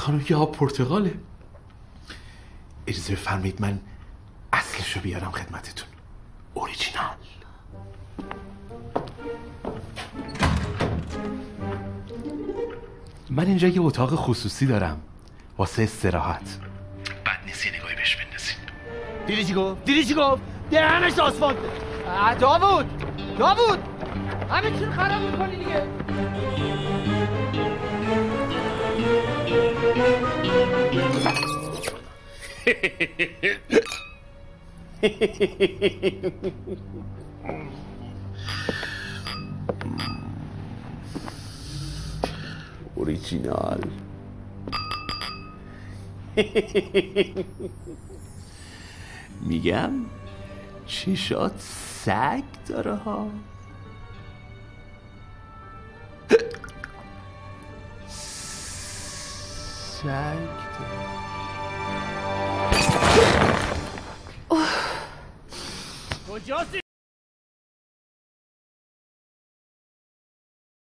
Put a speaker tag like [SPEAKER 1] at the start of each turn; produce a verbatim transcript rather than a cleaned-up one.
[SPEAKER 1] خانم که آب پرتقاله. اجازه بفرمایید من اصلشو بیارم خدمتتون. اوریجینال. من اینجا یه اتاق خصوصی دارم واسه استراحت. بد نیست یه نگاهی بهش بندازین.
[SPEAKER 2] دیدی چی گفت؟ دیدی چی گفت؟ دهنش آسفالت. داوود داوود همه چی رو خراب میکنی دیگه.
[SPEAKER 1] اوریجینال. میگم چشات سگ داره ها. سگ داره.
[SPEAKER 2] کجاسی؟